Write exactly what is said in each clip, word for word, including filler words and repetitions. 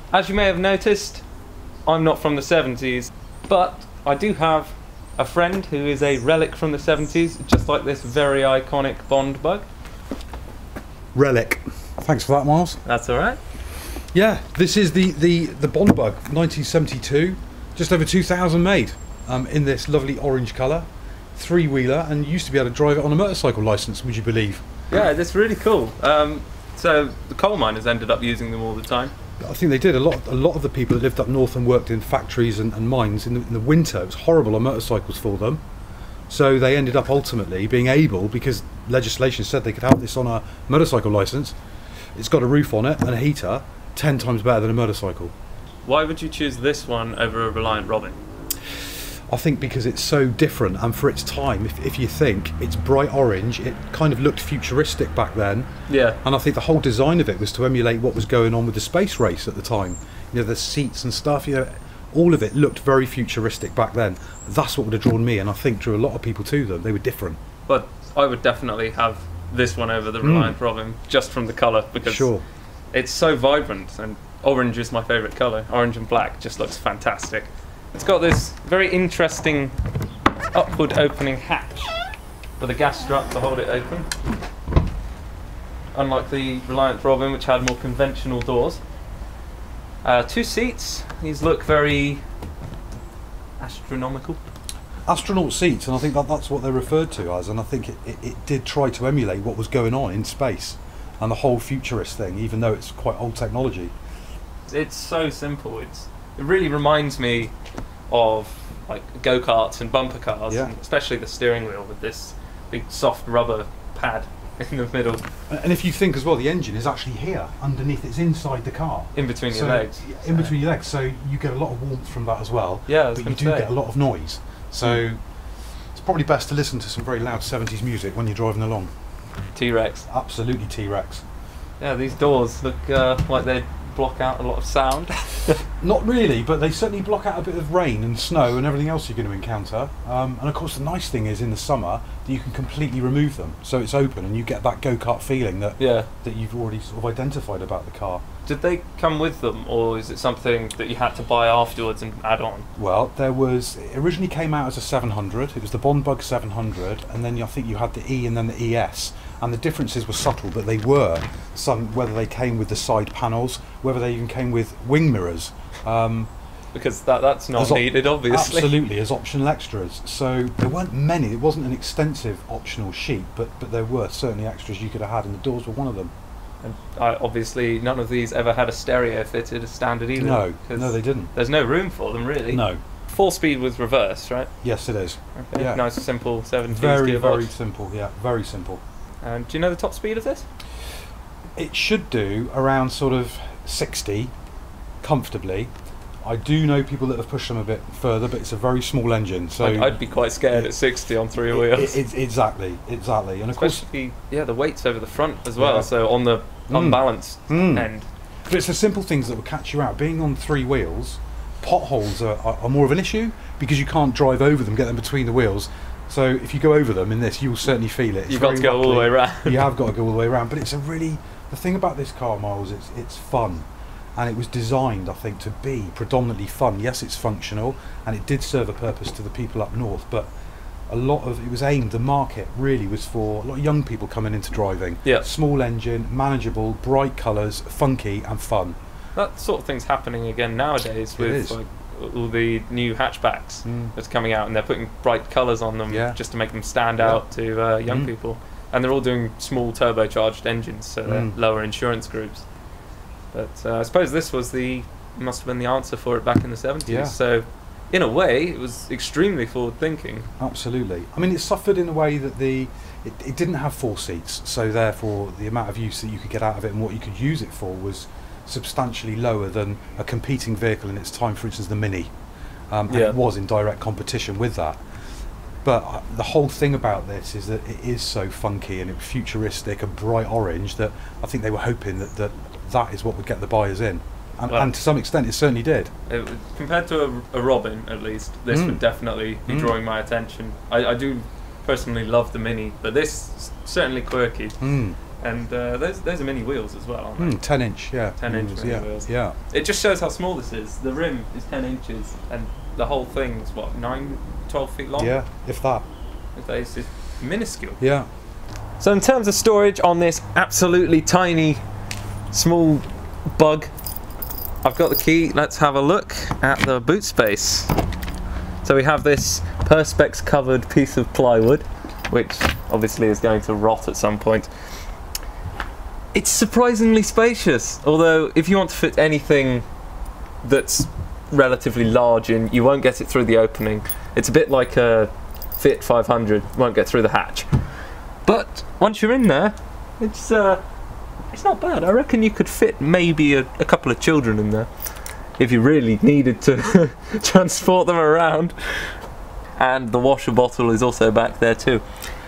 As you may have noticed, I'm not from the seventies, but I do have a friend who is a relic from the seventies, just like this very iconic Bond bug. Relic. Thanks for that, Miles. That's all right. Yeah, this is the, the, the Bond bug, nineteen seventy-two, just over two thousand made, um, in this lovely orange colour, three-wheeler, and you used to be able to drive it on a motorcycle licence, would you believe? Yeah, that's really cool. Um, so the coal miners ended up using them all the time. I think they did. A lot, a lot of the people that lived up north and worked in factories and, and mines in the, in the winter, it was horrible on motorcycles for them. So they ended up ultimately being able, because legislation said they could have this on a motorcycle licence, it's got a roof on it and a heater, ten times better than a motorcycle. Why would you choose this one over a Reliant Robin? I think because it's so different, and for its time, if, if you think it's bright orange, it kind of looked futuristic back then. Yeah. And I think the whole design of it was to emulate what was going on with the space race at the time. You know, the seats and stuff, you know, all of it looked very futuristic back then. That's what would have drawn me, and I think drew a lot of people to them. They were different. But I would definitely have this one over the Reliant mm. Robin, just from the colour, because sure. It's so vibrant, and orange is my favourite colour. Orange and black just looks fantastic. It's got this very interesting upward opening hatch with a gas strut to hold it open. Unlike the Reliant Robin, which had more conventional doors. Uh, two seats. These look very astronomical. Astronaut seats, and I think that that's what they're referred to as, and I think it, it, it did try to emulate what was going on in space and the whole futurist thing, even though it's quite old technology. It's so simple. It's It really reminds me of like go-karts and bumper cars, yeah. and especially the steering wheel with this big soft rubber pad in the middle. And if you think as well, the engine is actually here underneath, it's inside the car. In between so, your legs. In between your legs, so you get a lot of warmth from that as well, yeah, but you do say. get a lot of noise. So mm. it's probably best to listen to some very loud seventies music when you're driving along. T-Rex. Absolutely T-Rex. Yeah, these doors look uh, like they block out a lot of sound. Not really, but they certainly block out a bit of rain and snow and everything else you're going to encounter. Um, and of course the nice thing is in the summer that you can completely remove them, so it's open and you get that go-kart feeling that yeah. that you've already sort of identified about the car. Did they come with them, or is it something that you had to buy afterwards and add on? Well, there was, it originally came out as a seven hundred, it was the Bond Bug seven hundred, and then I think you had the E and then the E S. And the differences were subtle, but they were some, whether they came with the side panels, whether they even came with wing mirrors. Um, because that that's not needed, obviously. Absolutely, as optional extras. So there weren't many, it wasn't an extensive optional sheet, but, but there were certainly extras you could have had, and the doors were one of them. And I, obviously none of these ever had a stereo fitted as standard either. No, no they didn't. There's no room for them, really. No. Four speed with reverse, right? Yes, it is. Okay. Yeah. Nice, simple seventies Very, gearbox. very simple, yeah, very simple. And do you know the top speed of this? It should do around sort of sixty, comfortably. I do know people that have pushed them a bit further, but it's a very small engine, so I'd, I'd be quite scared it, at sixty on three it, wheels. It, it, exactly, exactly, and of especially course, yeah, the weight's over the front as well, yeah. so on the mm. unbalanced mm. end. But it's the simple things that will catch you out. Being on three wheels, potholes are, are, are more of an issue because you can't drive over them, get them between the wheels. So if you go over them in this, you'll certainly feel it. It's You've got to go all the way around. You have got to go all the way around. But it's a really, the thing about this car, Miles, it's it's fun, and it was designed, I think, to be predominantly fun. Yes, it's functional, and it did serve a purpose to the people up north. But a lot of it was aimed. The market really was for a lot of young people coming into driving. Yeah. Small engine, manageable, bright colours, funky, and fun. That sort of thing's happening again nowadays with like all the new hatchbacks mm. that's coming out, and they're putting bright colours on them yeah. just to make them stand yeah. out to uh, young mm. people. And they're all doing small turbocharged engines, so they're mm. lower insurance groups. But uh, I suppose this was the must have been the answer for it back in the seventies. Yeah. So in a way, it was extremely forward thinking. Absolutely. I mean, it suffered in a way that the it, it didn't have four seats, so therefore the amount of use that you could get out of it and what you could use it for was substantially lower than a competing vehicle in its time, for instance the Mini, um, and yeah. it was in direct competition with that. But uh, the whole thing about this is that it is so funky and it's futuristic and bright orange that I think they were hoping that that, that is what would get the buyers in, and, well, and to some extent it certainly did. It, compared to a, a Robin, at least, this mm. would definitely be mm. drawing my attention. I, I do personally love the Mini, but this is certainly quirky. Mm. And uh, those those are mini wheels as well, aren't they? Mm, ten inch, yeah. ten inch wheels, mini yeah. wheels. Yeah. It just shows how small this is. The rim is ten inches, and the whole thing's what, nine, twelve feet long? Yeah, if that. It's just minuscule. Yeah. So in terms of storage on this absolutely tiny, small bug, I've got the key. Let's have a look at the boot space. So we have this Perspex covered piece of plywood, which obviously is going to rot at some point. It's surprisingly spacious, although if you want to fit anything that's relatively large in, you won't get it through the opening. It's a bit like a Fiat five hundred, won't get through the hatch. But once you're in there, it's uh, it's not bad. I reckon you could fit maybe a, a couple of children in there, if you really needed to transport them around. And the washer bottle is also back there too.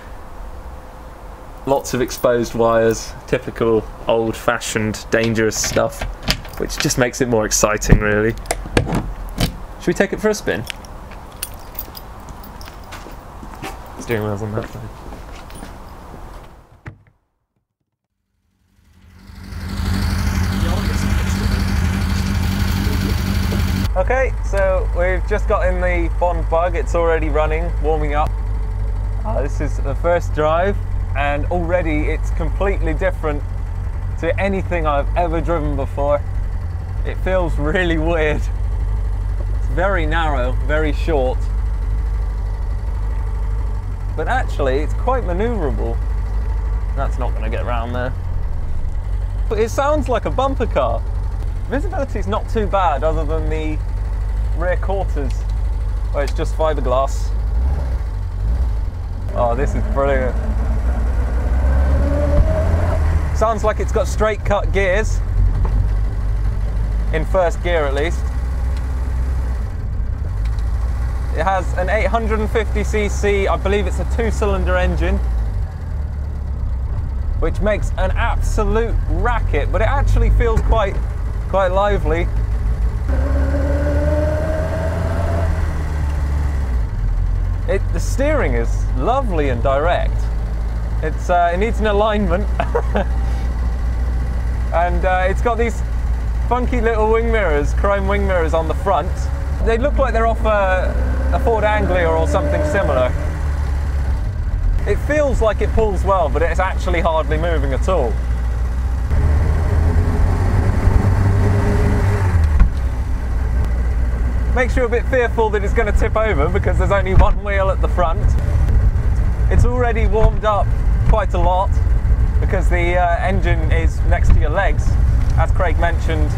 Lots of exposed wires, typical old-fashioned dangerous stuff, which just makes it more exciting really. Should we take it for a spin? Steering wheel's on that side. Okay, so we've just got in the Bond bug. It's already running, warming up. Uh, this is the first drive, and already it's completely different to anything I've ever driven before. It feels really weird. It's very narrow, very short, but actually it's quite manoeuvrable. That's not going to get around there. But it sounds like a bumper car. Visibility's not too bad, other than the rear quarters, where it's just fiberglass. Oh, this is brilliant. Sounds like it's got straight cut gears, in first gear at least. It has an eight hundred fifty c c, I believe it's a two-cylinder engine, which makes an absolute racket, but it actually feels quite quite lively. It, the steering is lovely and direct. It's uh, it needs an alignment. And uh, it's got these funky little wing mirrors, chrome wing mirrors on the front. They look like they're off a, a Ford Anglia or something similar. It feels like it pulls well, but it's actually hardly moving at all. Makes you a bit fearful that it's going to tip over because there's only one wheel at the front. It's already warmed up quite a lot because the uh, engine is next to your legs, as Craig mentioned.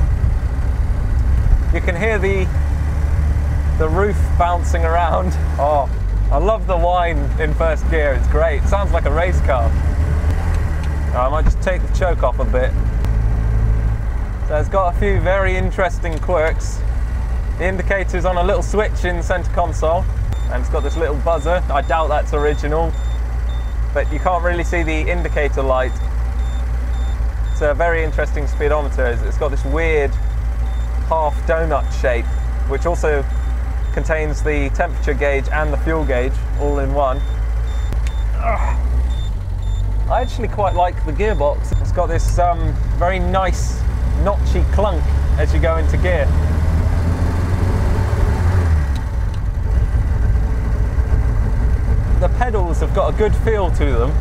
You can hear the the roof bouncing around. Oh, I love the whine in first gear, it's great. It sounds like a race car. I might just take the choke off a bit. So it's got a few very interesting quirks. The indicator's on a little switch in the centre console, and it's got this little buzzer. I doubt that's original, but you can't really see the indicator light. It's a very interesting speedometer. It's got this weird half donut shape, which also contains the temperature gauge and the fuel gauge all in one. Ugh. I actually quite like the gearbox. It's got this um, very nice notchy clunk as you go into gear. The pedals have got a good feel to them,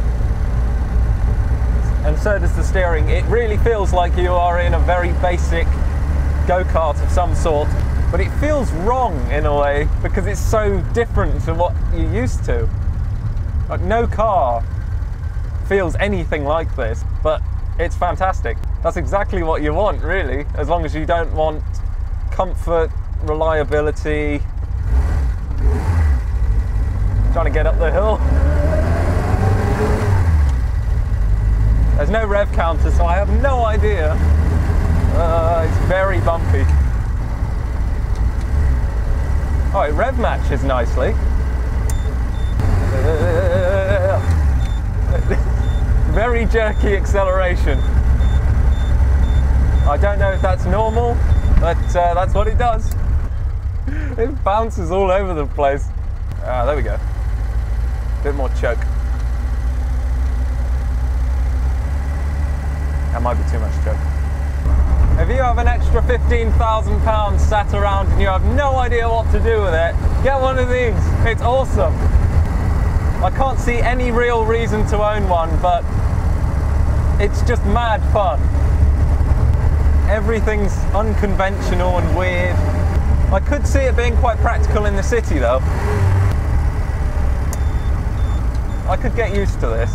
and so does the steering. It really feels like you are in a very basic go-kart of some sort, but it feels wrong in a way because it's so different to what you're used to. Like, no car feels anything like this, but it's fantastic. That's exactly what you want, really, as long as you don't want comfort, reliability. Trying to get up the hill. There's no rev counter, so I have no idea. Uh, it's very bumpy. Oh, it rev matches nicely. Uh, very jerky acceleration. I don't know if that's normal, but uh, that's what it does. It bounces all over the place. Ah, there we go. Bit more choke. That might be too much joke. If you have an extra fifteen thousand pounds sat around and you have no idea what to do with it, get one of these. It's awesome. I can't see any real reason to own one, but it's just mad fun. Everything's unconventional and weird. I could see it being quite practical in the city though. I could get used to this.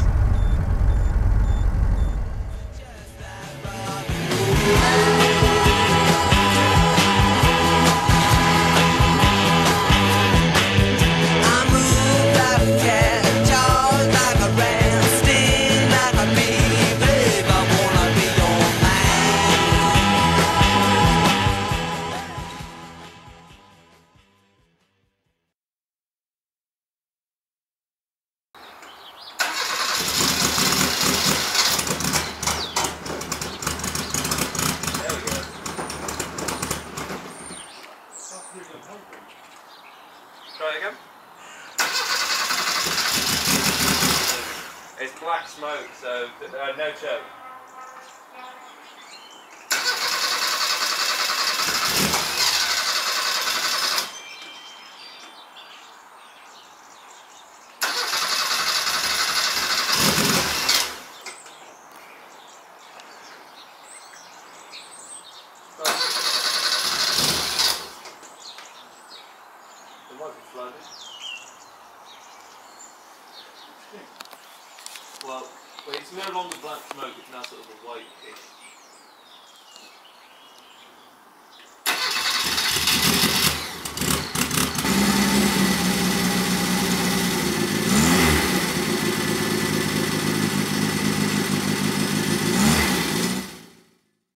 Try it again. It's black smoke, so uh, no choke. It might be flooded. Well, well, it's no longer black smoke, it's now sort of a white-ish